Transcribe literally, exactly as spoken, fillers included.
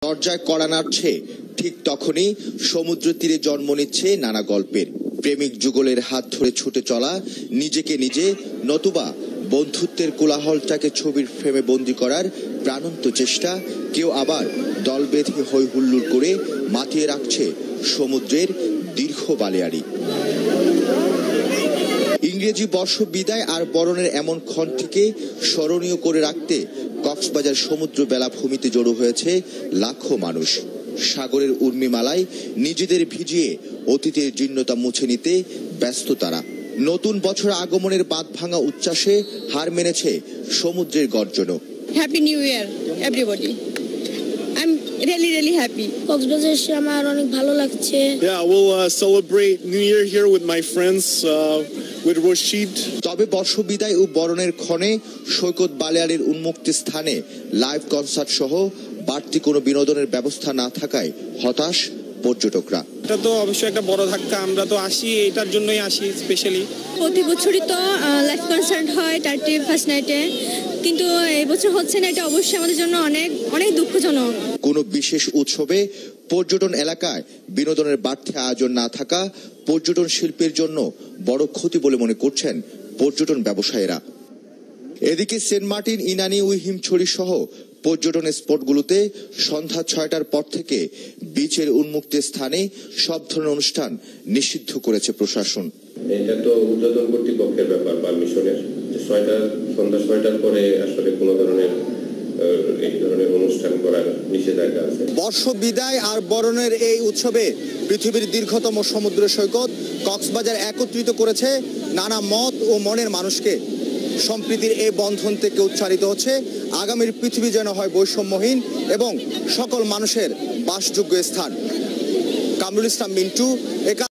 দরজায় কড়া নাড়ছে, ঠিক তখনই সমুদ্র তীরে জন্ম নিচ্ছে নানা গল্পের। প্রেমিক যুগলের হাত ধরে ছুটে চলা, নিজেকে নিজে নতুবা বন্ধুত্বের কোলাহলটাকে ছবির ফ্রেমে বন্দি করার প্রাণান্ত চেষ্টা। কেউ আবার দল বেঁধে হৈ হুল্লোড় করে মাতিয়ে রাখছে সমুদ্রের দীর্ঘ বালিয়াড়ি। ইংরেজি বর্ষ বিদায় আর বরণের এমন ক্ষণটিকে স্মরণীয় করে রাখতে কক্সবাজার সমুদ্র বেলাভূমিতে জড়ো হয়েছে লাখো মানুষ। সাগরের উর্মিমালায় নিজেদের ভিজিয়ে অতীতের জীর্ণতা মুছে নিতে ব্যস্ত তারা। নতুন বছর আগমনের বাঁধ ভাঙা উচ্ছ্বাসে হার মেনেছে সমুদ্রের গর্জনও। Happy new year everybody. I am really really happy. Cox's Bazar এসে আমার অনেক ভালো লাগছে। Yeah, we'll uh, celebrate New Year here with my friends uh, with Rashid. তবে বর্ষ বিদায় ও বরণের ক্ষণে সৈকত বালিয়াড়ির উন্মুক্ত স্থানে লাইভ কনসার্ট সহ বাড়তি কোনো বিনোদনের ব্যবস্থা না থাকায় হতাশ পর্যটকরা। এটা তো অবশ্যই একটা বড় ধাক্কা। আমরা তো আসি এটার জন্যই আসি স্পেশালি। প্রতি বছরই তো লাইভ কনসার্ট হয় টার্টি ফার্স্ট নাইটে, কিন্তু এই বছর হচ্ছে না। এটা অবশ্যই আমাদের জন্য অনেক অনেক দুঃখজনক। কোনো বিশেষ উৎসবে পর্যটন এলাকায় বিনোদনের বাড়তি আয়োজন না থাকা পর্যটন শিল্পের জন্য বড় ক্ষতি বলে মনে করছেন পর্যটন ব্যবসায়ীরা। এদিকে সেন্ট মার্টিন, ইনানি ও হিমছড়ি সহ পর্যটন স্পটগুলোতে সন্ধ্যা ছয়টার পর থেকে বিচের উন্মুক্ত স্থানে সব ধরনের অনুষ্ঠান নিষিদ্ধ করেছে প্রশাসন। এটা তো উদ্বোধন কর্তৃপক্ষের ব্যাপার, পারমিশনের। ছয়টা সন্ধ্যা ছয়টার পরে আসলে কোনো ধরনের এই ধরনের অনুষ্ঠান করার নিষেধাজ্ঞা আছে। বর্ষ বিদায় আর বরণের এই উৎসবে পৃথিবীর দীর্ঘতম সমুদ্র সৈকত কক্সবাজার একত্রিত করেছে নানা মত ও মনের মানুষকে। সম্প্রীতির এই বন্ধন থেকে উচ্চারিত হচ্ছে আগামীর পৃথিবী যেন হয় বৈষম্যহীন এবং সকল মানুষের বাসযোগ্য স্থান। কামরুল ইসলাম মিন্টু।